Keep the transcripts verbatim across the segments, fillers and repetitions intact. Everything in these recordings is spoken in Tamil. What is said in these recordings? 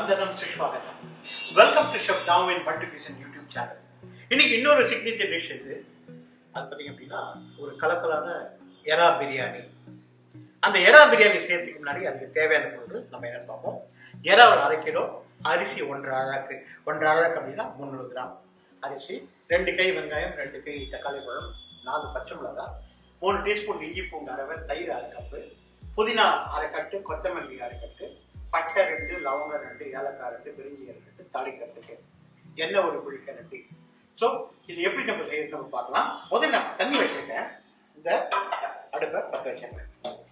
வந்தனம் சுஷ்வாகத்தம். வெல்கம் டு ஷெஃப் டாவின் மல்டிபிகேஷன் யூடியூப் சேனல். இன்னைக்கு இன்னொரு சிக்னேச்சர் டிஷ் இது. அது பார்த்தீங்க அப்படின்னா ஒரு கலக்கலான எறா பிரியாணி. அந்த எறா பிரியாணி செய்யறதுக்கு முன்னாடி அதுக்கு தேவையான பொருள் நம்ம என்ன பார்ப்போம். எறா ஒரு அரை கிலோ, அரிசி ஒன்றரை அழகு ஒன்றரை அழகு அப்படின்னா முந்நூறு கிராம் அரிசி, ரெண்டு கை வெங்காயம், ரெண்டு கை தக்காளி பழம், நாலு பச்சை மிளகாய், மூணு டீஸ்பூன் இஞ்சி பூண்டு அரைவை, தயிர் அரை கப்பு, புதினா அரை கட்டு, கொத்தமல்லி அரை கட்டு, பட்டை ரெண்டு, லவங்கம் ரெண்டு, ஏலக்காய் ரெண்டு, பிரிஞ்சி ரெண்டு, தாளிக்கிறதுக்கு எண்ணெய் ஒரு குழிக்க ரெண்டு. ஸோ இது எப்படி நம்ம செய்யறது நம்ம பார்க்கலாம். முதல்ல நான் தண்ணி வச்சிருக்கேன். இந்த அடுப்பை பற்ற வச்சிருக்கேன்.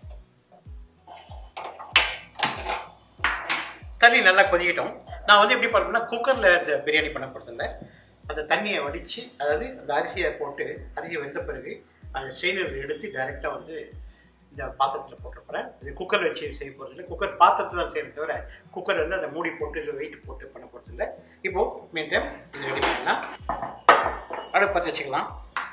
தண்ணி நல்லா கொதிக்கிட்டோம். நான் வந்து எப்படி பண்ணுறேன்னா குக்கரில் பிரியாணி பண்ண போகிறதில்ல. அந்த தண்ணியை வடித்து, அதாவது அந்த அரிசியை போட்டு அரிசி வெந்த பிறகு அந்த செய்நீர் எடுத்து டைரெக்டாக வந்து இந்த பாத்திரத்தில் போட்டுருப்பேன். இது குக்கர் வச்சு செய்ய போகிறது இல்லை. குக்கர் பாத்திரத்தில் தான் செய்யறது தவிர குக்கர் வந்து அந்த மூடி போட்டு வெயிட் போட்டு பண்ண போகிறது இல்லை. இப்போது மீன் டைம் இது ரெடி பண்ணலாம். அடுப்பு பற்ற வச்சுக்கலாம்.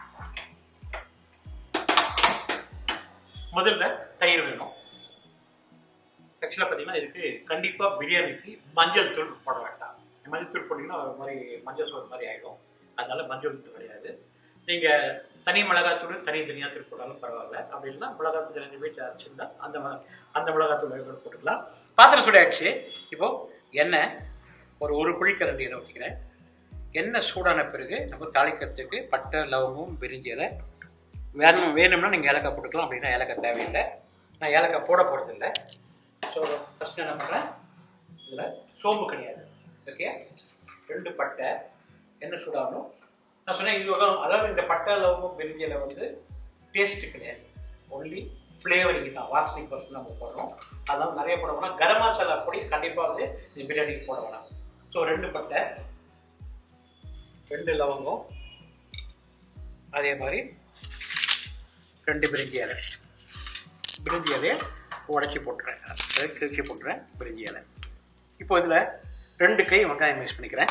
முதல்ல தயிர் வேணும். ஆக்சுவலாக பார்த்தீங்கன்னா இதுக்கு கண்டிப்பாக பிரியாணிக்கு மஞ்சள் தூள் போட வேண்டாம். மஞ்சள் தூள் போட்டிங்கன்னா ஒரு மாதிரி மஞ்சள் சோறு மாதிரி ஆகிடும். அதனால மஞ்சள் தூள் கிடையாது. நீங்கள் தனி மிளகாத்தூள் தனி தனியாக தூள் போட்டாலும் பரவாயில்ல. அப்படி இல்லைன்னா மிளகாத்தூள் ரெண்டு வீட்டில் அரைச்சிருந்தா அந்த அந்த மிளகாத்தூள் போட்டுக்கலாம். பாத்திரம் சூடாகிடுச்சு. இப்போது எண்ணெய் ஒரு ஒரு குழிக்கரண்டி எண்ணெய் ஊற்றிக்கிறேன். எண்ணெய் சூடான பிறகு நம்ம தாளிக்கிறதுக்கு பட்டை, லவங்கம், பிரிஞ்சி இலை வேணும். வேணும்னா நீங்கள் ஏலக்காய் போட்டுக்கலாம். அப்படின்னா ஏலக்காய் தேவையில்லை. நான் ஏலக்காய் போட போகிறதில்லை. ஸோ ஃபஸ்ட்டு என்ன பண்ணுறேன், இதில் சோம்பு கிடையாது. ஓகே, ரெண்டு பட்டை, எண்ணெய் சூடாகணும். நான் சொன்னேன் இது வகை, அதாவது இந்த பட்டை, லவங்கம், பிரிஞ்சியில் வந்து டேஸ்ட்டு கிடையாது, ஒன்லி ஃப்ளேவரிங் தான், வாசனைக்கு பர்சன் நம்ம போடுறோம். அதெல்லாம் நிறைய போட வேணாம். கரம் மசாலா பொடி கண்டிப்பாக வந்து இந்த பிரியாணிக்கு போட வேணாம். ஸோ ரெண்டு பட்டை, ரெண்டு லவங்கம், அதே மாதிரி ரெண்டு பிரிஞ்சி இலை. பிரிஞ்சி இலையை உடச்சி போட்டுறேன், கிழிச்சி போட்டுறேன் பிரிஞ்சி இலை. இப்போ இதில் ரெண்டு கை வெங்காயம் மிக்ஸ் பண்ணிக்கிறேன்.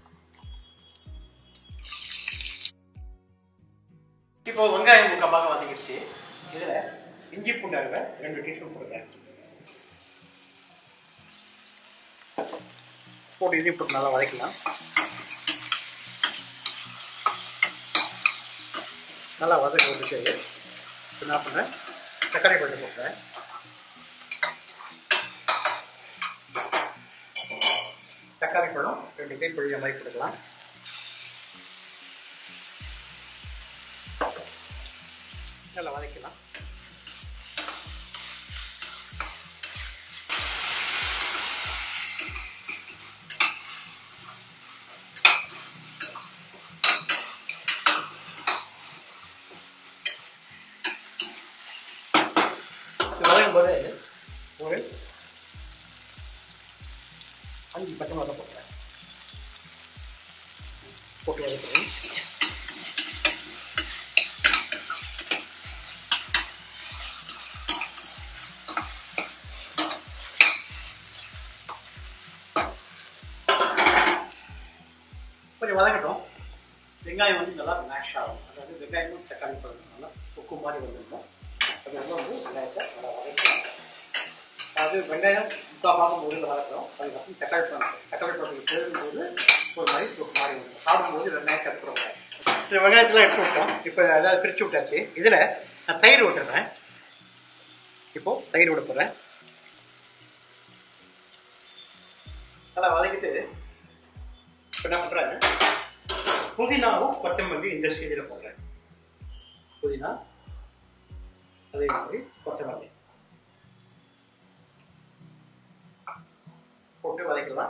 இப்போ வெங்காயம் முக்கமாக வதங்கிடுச்சு. இதில் இஞ்சி பூண்டு அரைவை ரெண்டு டீஸ்பூன் போடுறேன். போட்டு இதையும் போட்டு நல்லா வதக்கலாம். நல்லா வதக்க வந்துச்சு. என்ன பண்ணுறேன், தக்காளி பழம் போட்டுறேன். தக்காளி பழம் ரெண்டு கை பொழிய மாதிரி கொடுக்கலாம். நல்லா வதக்கலாம். வதக்கும் போது ஒரு அஞ்சு பச்சை மிளகாய் போட்டுறேன். போட்டு வதக்கிறேன். கொஞ்சம் வதக்கட்டும். வெங்காயம் வந்து நல்லா மேஷ் ஆகும். அதாவது வெங்காயமும் தக்காளி பழம் நல்லா தொக்கு மாதிரி வந்துருக்கும். அது வந்து வந்து வெங்காயத்தை நல்லா வதக்கலாம். அது வெங்காயம் முக்கால் பாகம் முதல்ல வதக்கிறோம். அதுக்கப்புறம் தக்காளி பழம் தக்காளி பழத்துக்கு சேரும்போது ஒரு மாதிரி தொக்கு மாதிரி வந்துடும். சாப்பிடும்போது வெங்காயத்தை எடுத்துருவாங்க. இந்த வெங்காயத்தெலாம் எடுத்து விட்டோம். இப்போ அதாவது பிரித்து விட்டாச்சு. இதில் நான் தயிர் விட்டுறேன். இப்போது தயிர் விட போகிறேன். நல்லா வதக்கிட்டு இப்போ என்ன பண்ணுறாங்க, புதினாவும் கொத்தமல்லி இந்த ஸ்டேஜில் போடுறேன். புதினா அதே மாதிரி கொத்தமல்லி போட்டு வதக்கலாம்.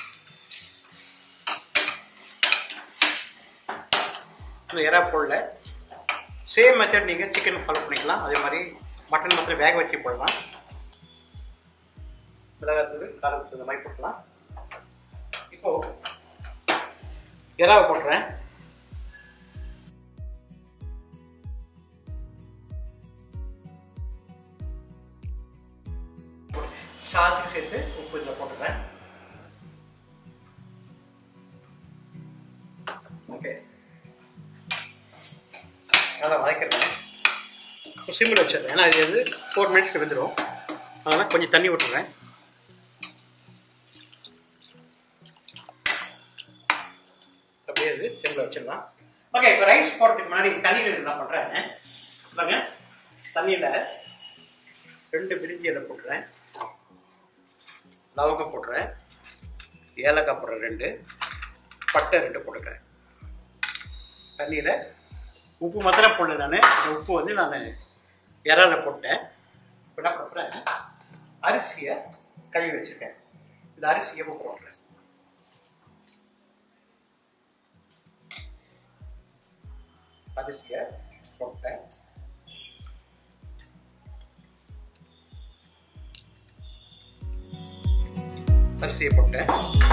இந்த எறா போடல. சேம் மெத்தட் நீங்கள் சிக்கன் ஃபாலோ பண்ணிக்கலாம். அதே மாதிரி மட்டன் மாத்திரம் வேக வச்சு போடலாம். மிளகாத்தூள், காரத்தூள் இந்த மாதிரி போடலாம். இப்போ எறாவை போட்டுறேன். சாதத்துக்கு சேர்த்து உப்பு இதில் போட்டுறேன். ஓகே, நல்லா வதக்கிறேன். சிம்மில் வச்சிடுறேன். ஏன்னா இது வந்து ஃபோர் மினிட்ஸ் வெந்துடும். அதனால் கொஞ்சம் தண்ணி விட்டுறேன். சிம்மில் வச்சிடலாம். ஓகே, இப்போ ரைஸ் போடுறதுக்கு முன்னாடி தண்ணியில் என்ன பண்ணுறேன் பாருங்க. தண்ணியில் ரெண்டு பிரிஞ்சி இலை போட்டுறேன், லவங்கம் போட்டுறேன், ஏலக்காய் போடுறேன், ரெண்டு பட்டை ரெண்டு போட்டுக்கிறேன். தண்ணியில் உப்பு மாத்திரம் போடல, நான் இந்த உப்பு வந்து நான் இறால போட்டேன். இப்போ என்ன பண்ணுறேன், அரிசியை கழுவி வச்சுருக்கேன், இந்த அரிசியை போடுறேன். அரிசியை போட்டேன். அரிசியை போட்டேன்.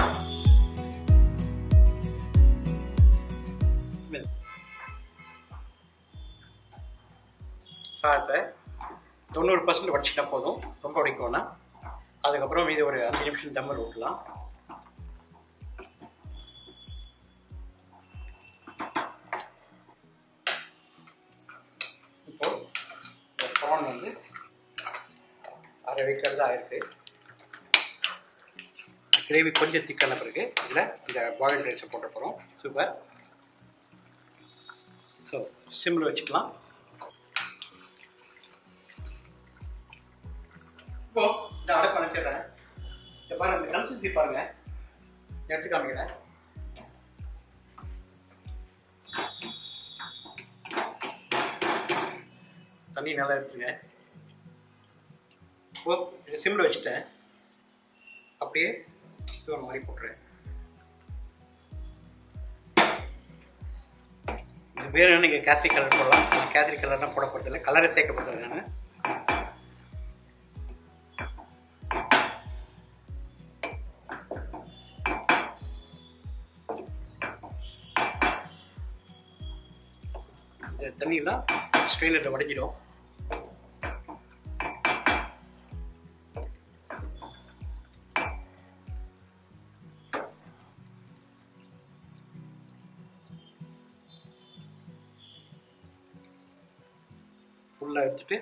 சாதத்தை தொண்ணூறு பர்சன்ட் வடிச்சிட்டா போதும், ரொம்ப வடிக்கோன்னா. அதுக்கப்புறம் மீது ஒரு அஞ்சு நிமிஷம் தம்மில் ஊட்டலாம். இப்போ இந்த ப்ரான் வந்து அரை வைக்கிறது ஆயிருக்கு. கிரேவி கொஞ்சம் திக்கான பிறகு இதில் இந்த பாயில்டு ரைஸை போட்டு போகிறோம். சூப்பர். ஸோ சிம்மில் வச்சுக்கலாம். இப்போ இந்த அடைப்பு அனுப்பிடுறேன். இதை பாருங்க, இந்த கன்சிஸ்டன்சி பாருங்க, எடுத்து காமிக்கிறேன். தண்ணி நல்லா எடுத்துங்க. இப்போ இதை சிம்மில் வச்சுட்டேன். அப்படியே ஒரு மாதிரி போட்டுறேன். இது வேறு என்ன, நீங்கள் கேசரி கலர் போடலாம். கேசரி கலர்லாம் போட போகிறதில்ல, கலரை சேர்க்க போகிறது நான். இந்த தண்ணியெல்லாம் ஸ்ட்ரெயினரில் வடிஞ்சிடும். ஃபுல்லாக எடுத்துட்டு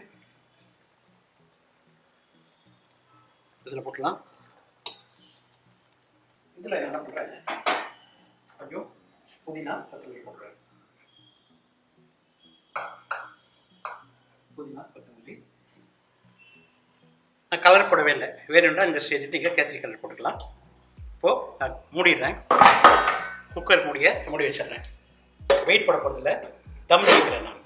இதில் போட்டலாம். இதில் என்ன பண்ணுறேன், கொஞ்சம் புதினா கொத்தமல்லி போடுறேன். புதினா கொத்தமல்லி நான் கலர் போடவே இல்லை, வேணும்னா இந்த ஸ்டேஜ் நீங்கள் கேசரி கலர் போட்டுக்கலாம். இப்போது நான் மூடிடுறேன். குக்கர் மூடிய மூடி வச்சிடுறேன். வெயிட் போட போகிறதில்ல, தம் வைக்கிறேன். நான்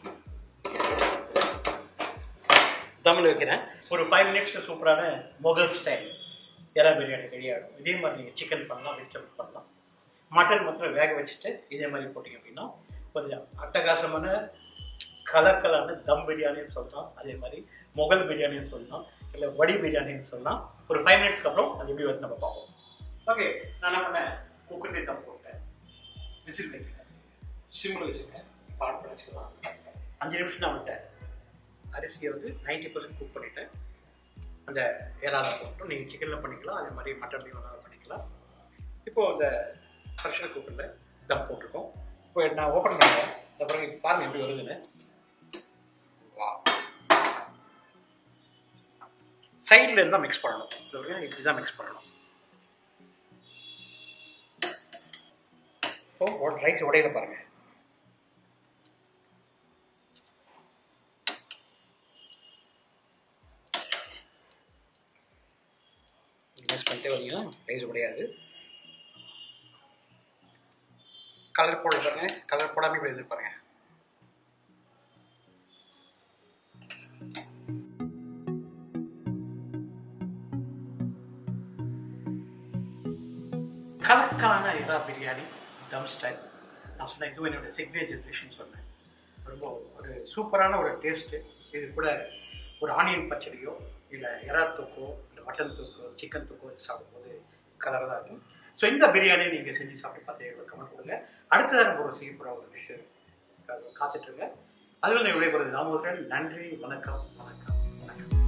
தம்மில் வைக்கிறேன். ஒரு ஃபைவ் மினிட்ஸில் சூப்பரான மொகல் ஸ்டைல் எறா பிரியாணி ரெடி ஆகிடும். இதே மாதிரி நீங்கள் சிக்கன் பண்ணலாம், வெஜிடபிள் பண்ணலாம். மட்டன் மாத்திரம் வேக வச்சுட்டு இதே மாதிரி போட்டிங்க அப்படின்னா கொஞ்சம் அட்டகாசமான கலக்கலான தம் பிரியாணின்னு சொல்லலாம். அதே மாதிரி மொகல் பிரியாணின்னு சொல்லலாம், இல்லை வடி பிரியாணின்னு சொல்லலாம். ஒரு ஃபைவ் மினிட்ஸ்க்கு அப்புறம் அது எப்படி வந்து நம்ம பார்ப்போம். ஓகே, நான் என்ன பண்ணேன், குக்கர்லேயே தம் போட்டேன், விசில் வைக்கிறேன், சிம்மில் வச்சுருக்கேன். பாட் பண்ண வச்சுக்கலாம். அஞ்சு நிமிஷம் தான் விட்டேன். அரிசியை வந்து நைன்டி பர்சன்ட் குக் பண்ணிவிட்டேன். அந்த ஏறால போட்டோம். நீங்கள் சிக்கனில் பண்ணிக்கலாம், அதே மாதிரி மட்டன்லையும் வேணாலும் பண்ணிக்கலாம். இப்போது அந்த ப்ரெஷர் குக்கரில் தம் போட்டிருக்கோம். இப்போ நான் ஓப்பன் பண்ணுறேன். இந்த பிறகு இப்போ பாருங்கள் எப்படி வருதுன்னு. வா, சைடில் இருந்தால் மிக்ஸ் பண்ணணும். இப்படி தான் மிக்ஸ் பண்ணணும். இப்போ ரைஸ் உடையில பாருங்கள். மிக்ஸ் பண்ணிட்டே வந்தீங்கன்னா ரைஸ் உடையாது. கலர் போட பாருங்க, கலர் போடாமல் இப்படி இருந்து பாருங்க. கலக்கலான எறா பிரியாணி தம் ஸ்டைல். நான் சொன்னேன் இதுவும் என்னோட சிக்னேச்சர் டிஷ்னு சொன்னேன். ரொம்ப ஒரு சூப்பரான ஒரு டேஸ்ட்டு. இது கூட ஒரு ஆனியன் பச்சடியோ இல்லை எறா தூக்கோ இல்லை மட்டன் தூக்கோ சிக்கன் தூக்கோ இது சாப்பிடும்போது கலராக தான் இருக்கும். ஸோ இந்த பிரியாணியை நீங்கள் செஞ்சு சாப்பிட்டு பார்த்து எங்களுக்கு கமெண்ட் கொடுங்க. அடுத்ததாக நம்ம ஒரு செய்ய போகிற ஒரு டிஷ்ஷு காத்துட்ருங்க. அதில் நான் விடைபெறுவது நாம. நன்றி, வணக்கம், வணக்கம், வணக்கம்.